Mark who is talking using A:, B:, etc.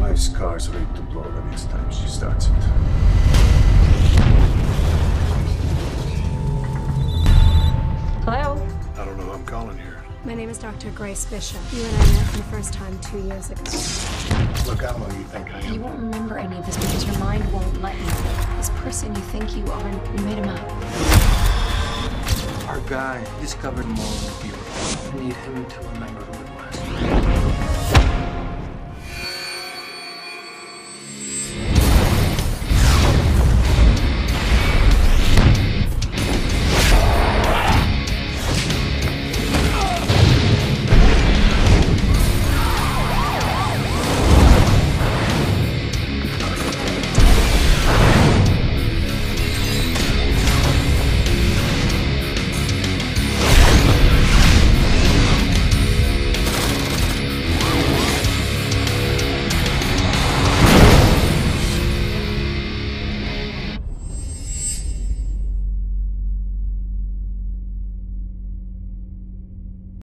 A: wife's car's ready to blow the next time she starts it.
B: Hello?
A: I don't know who I'm calling here.
B: My name is Dr. Grace Bishop. You and I met for the first time 2 years ago.
A: Look, I don't know who you think I am.
B: You won't remember any of this because your mind won't let you. This person you think you are, you made him up.
C: Our guy discovered more of you. I need him to remember